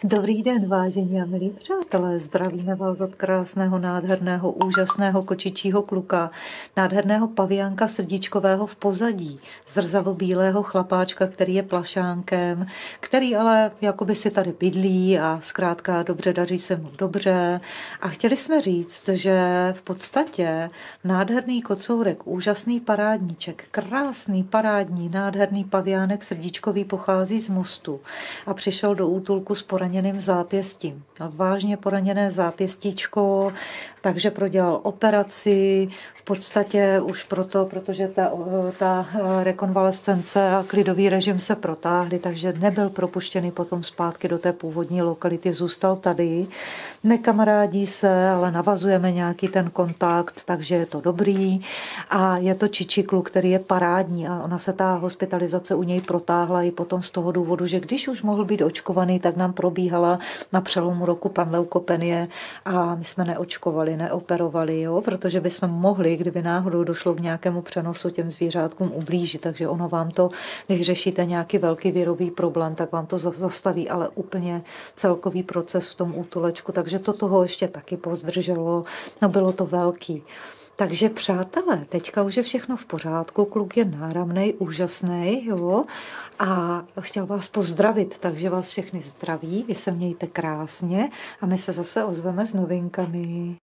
Dobrý den, vážení a milí přátelé, zdravíme vás od krásného, nádherného, úžasného kočičího kluka, nádherného paviánka srdíčkového v pozadí, zrzavo-bílého chlapáčka, který je plašánkem, který ale jakoby si tady bydlí a zkrátka dobře daří se mu dobře. A chtěli jsme říct, že v podstatě nádherný kocourek, úžasný parádníček, krásný, parádní, nádherný paviánek srdíčkový pochází z Mostu a přišel do útulku s poraněným zápěstím. Měl vážně poraněné zápěstíčko, takže prodělal operaci, v podstatě už proto, protože ta rekonvalescence a klidový režim se protáhly, takže nebyl propuštěný potom zpátky do té původní lokality, zůstal tady. Nekamarádí se, ale navazujeme nějaký ten kontakt, takže je to dobrý. A je to čičiklu, který je parádní a ona se ta hospitalizace u něj protáhla i potom z toho důvodu, že když už mohl být očkovaný, tak nám probíhala na přelomu roku panleukopenie a my jsme neočkovali, neoperovali, jo, protože bychom mohli, kdyby náhodou došlo k nějakému přenosu těm zvířátkům ublížit, takže ono vám to, když řešíte nějaký velký virový problém, tak vám to zastaví, ale úplně celkový proces v tom útulečku, takže to toho ještě taky pozdrželo, no bylo to velký. Takže přátelé, teďka už je všechno v pořádku, kluk je náramnej, úžasný, jo, a chtěl vás pozdravit, takže vás všechny zdraví, vy se mějte krásně a my se zase ozveme s novinkami.